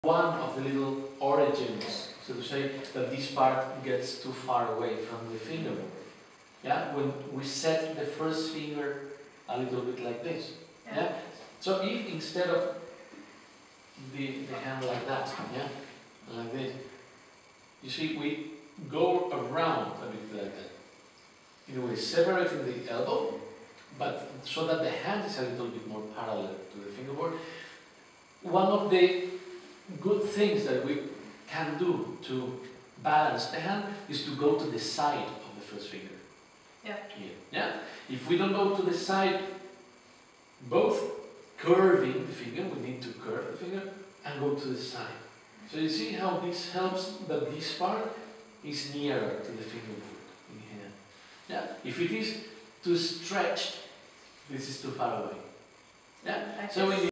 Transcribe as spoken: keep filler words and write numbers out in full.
one of the little origins, so to say, that this part gets too far away from the fingerboard. Yeah, when we set the first finger a little bit like this. Yeah. yeah? So if instead of the, the hand like that, yeah, like this, you see, we go around a bit like that. In a way, separating the elbow, but so that the hand is a little bit more parallel to the fingerboard. One of the good things that we can do to balance the hand is to go to the side of the first finger. Yeah. Here. Yeah. If we don't go to the side, both curving the finger, we need to curve the finger and go to the side. So you see how this helps that this part is nearer to the fingerboard in here. Yeah. If it is too stretched, this is too far away. Yeah. So we need